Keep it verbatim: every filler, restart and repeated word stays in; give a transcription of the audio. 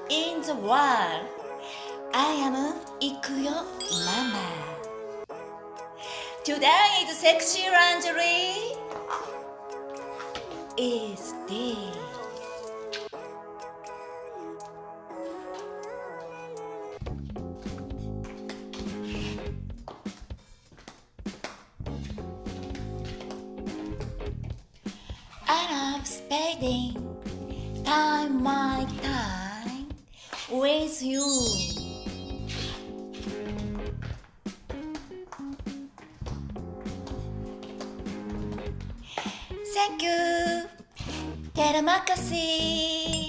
in the world. I am IKUYO Mama. Today is sexy lingerie. Is this? I love spending time, my time with you. Thank you. Terima kasih.